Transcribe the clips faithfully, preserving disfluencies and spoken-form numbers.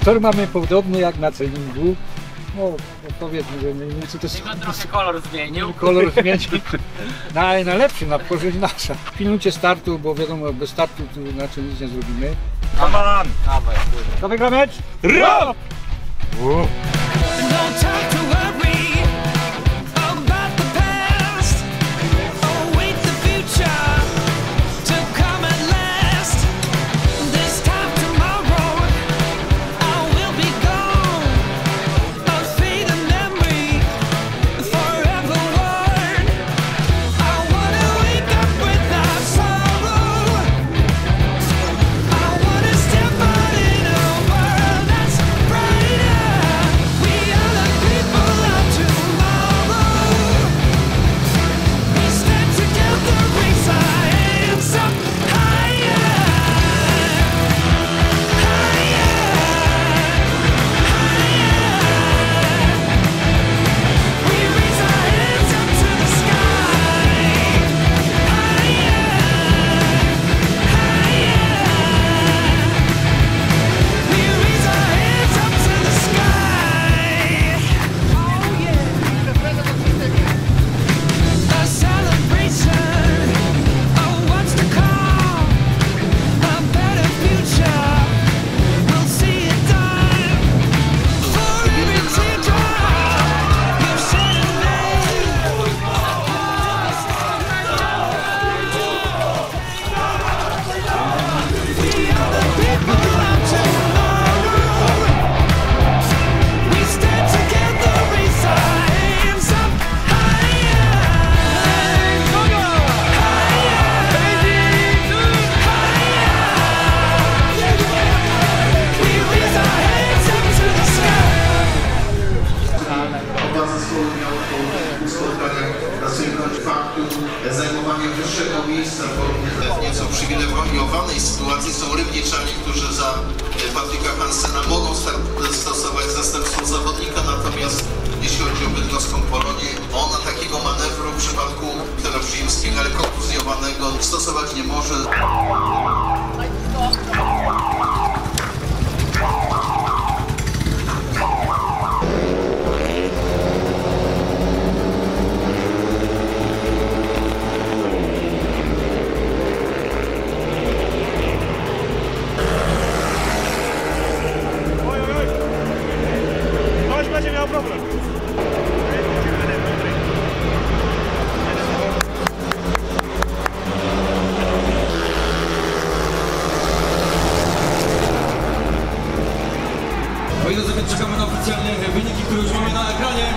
Tor mamy podobny jak na treningu. No, no powiedzmy, że mniej więcej to jest... Tylko trochę kolor zmienił. Kolor zmienił. No ale najlepszy, na korzyść nasza. Pilnujcie startu, bo wiadomo, bez startu to inaczej nic nie zrobimy. Aman! Dawaj, To wygra mecz? Rob! Zajmowanie wyższego miejsca w nieco uprzywilejowanej sytuacji są rybniczani, którzy za Patryka Hansena mogą stosować zastępstwo zawodnika, natomiast jeśli chodzi o bydgoską Polonię, ona takiego manewru w przypadku Terobrzyńskiego, ale kontuzjowanego stosować nie może. Będzie miał problem. O ile sobie czekamy na oficjalne wyniki, które już mamy na ekranie.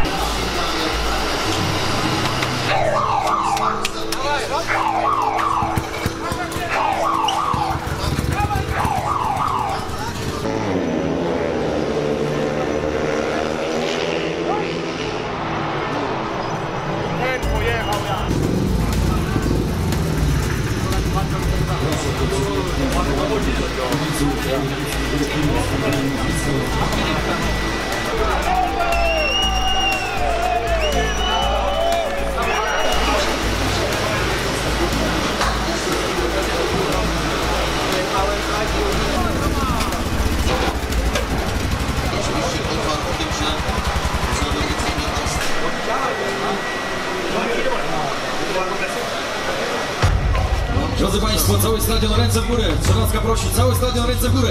Drodzy Państwo, cały stadion ręce w górę. Trzynastka prosi, cały stadion ręce w górę.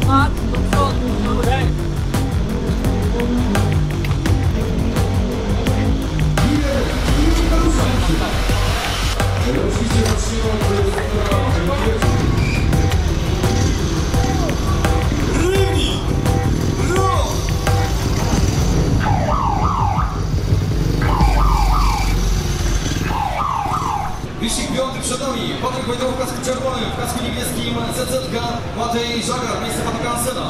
Patrz do przodu, górę. Wyścig piąty przed nami. Patryk Wojtoł w kasku czerwonym, w kasku niebieskim Z Z K Matej Żagar, miejsce Patryka Hansena.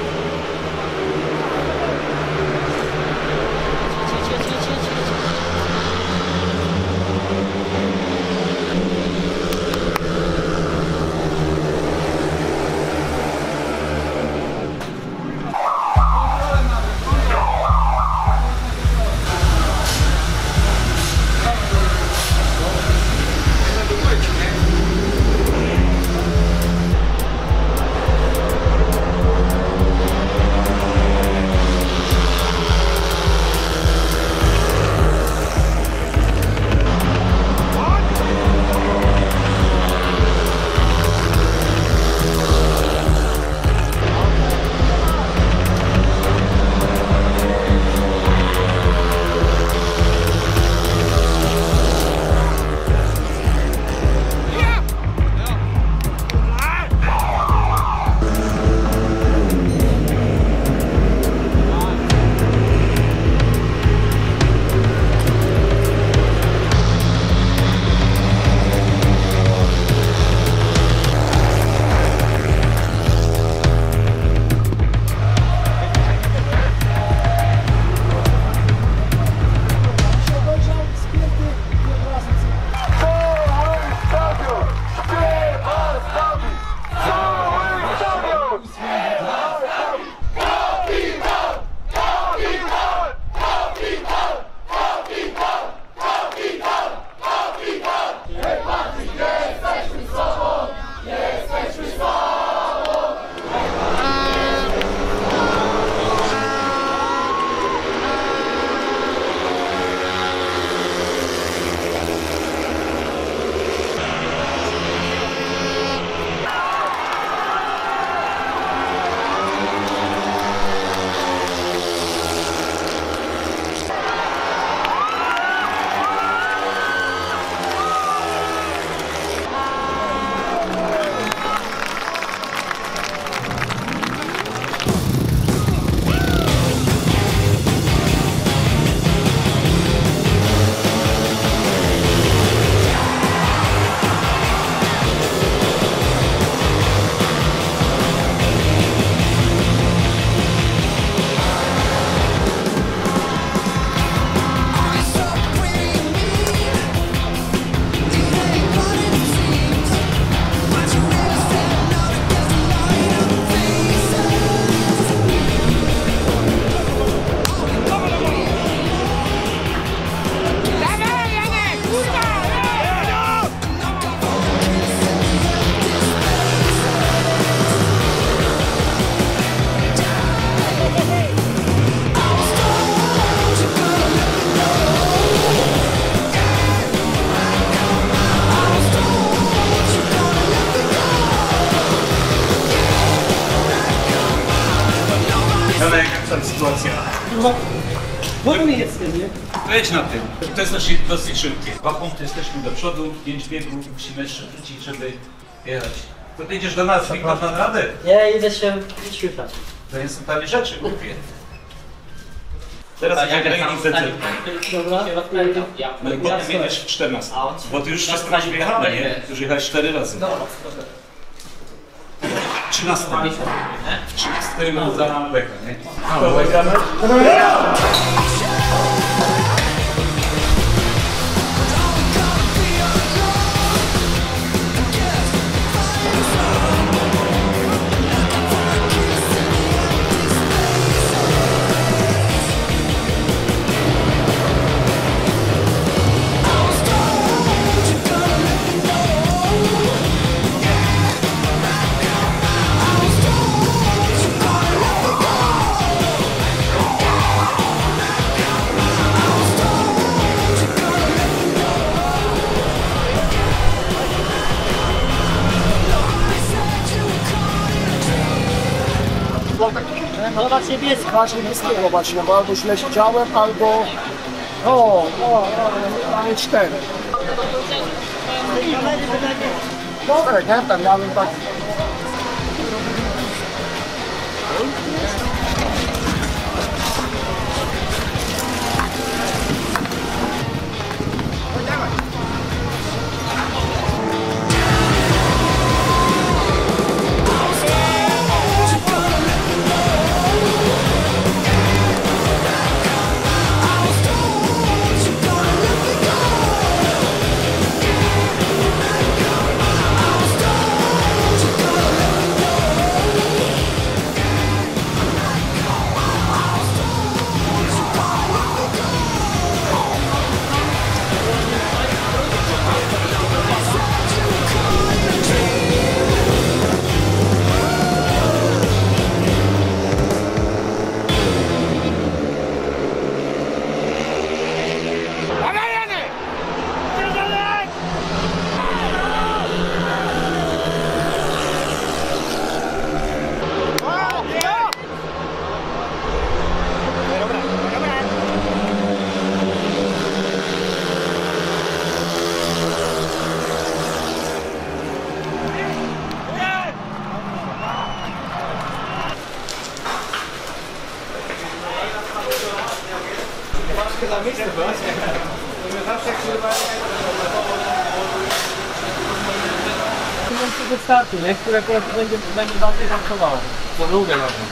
sytuacja. Wolny jestem, nie? To jedź na tym. To jest dosyć, dosyć szybkie. Dwa punkty jesteśmy do przodu, pięć biegów, musimy jeszcze wrócić, żeby jechać. To ty idziesz do nas, Wiktor, na radę? Ja idę się wyświetlać. To nie są tanie rzeczy, głupie. Teraz jak ranking Z Z. Dobra. No i potem jedziesz w czternaście. Bo ty już wszystko masz wyjechane, nie? Ty już jechałeś cztery razy. trzynaście. trzynaście za Beka, nie? To wygramy? Stop! Zobacz niebieski. Masz niebieskiego właśnie, bo albo źle siedziałem, albo... O, o, mamy cztery. Dobre, nie? Tam miałem tak... Do startu, nie? Które akurat będzie, będzie bardziej pracowało. To lubię na tym.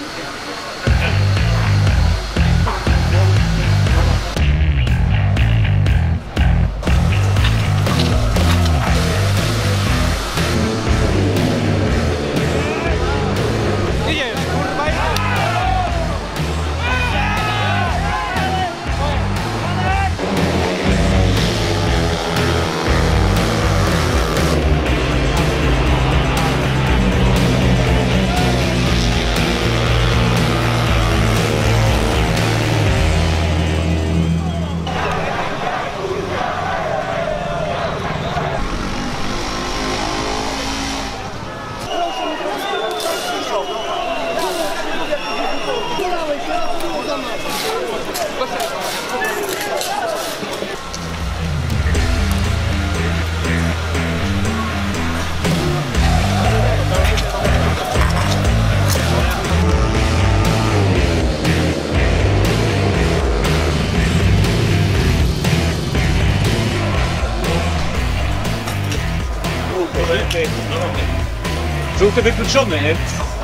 Żółty wykluczony, nie?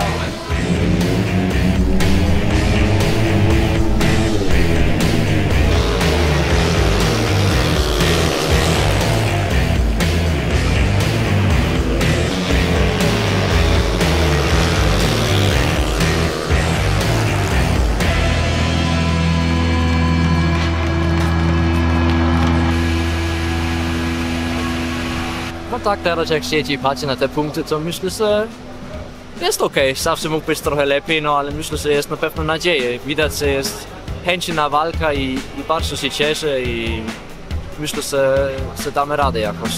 No tak, teraz jak siedzi i patrzy na te punkty, to myślę, że jest okej. Okay. Zawsze mógł być trochę lepiej, no ale myślę, że jest na pewno nadzieję. Widać, że jest chęć na walkę i, i bardzo się cieszę i myślę, że, że damy radę jakoś.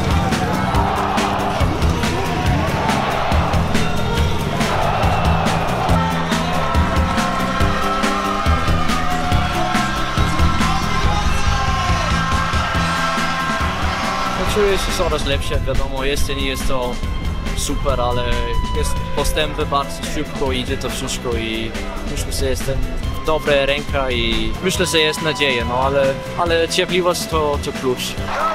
Czuję się coraz lepsze, wiadomo, jeszcze nie jest to super, ale jest postępy bardzo szybko, idzie to wszystko i myślę, że jestem w dobrej ręce i myślę, że jest nadzieja, no ale, ale cierpliwość to, to klucz.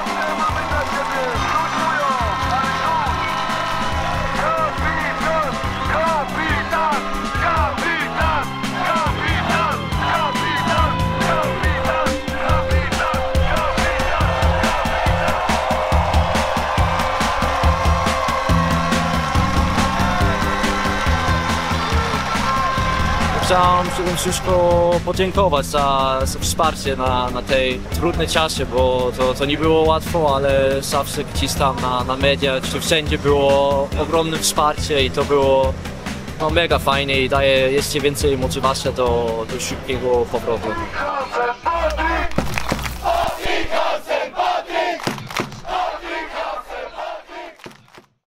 Chciałem przede wszystko podziękować za, za wsparcie na, na tej trudnej czasie, bo to, to nie było łatwo, ale zawsze gdzieś tam na, na mediach czy wszędzie było ogromne wsparcie i to było no, mega fajnie i daje jeszcze więcej motywacji do, do szybkiego powrotu.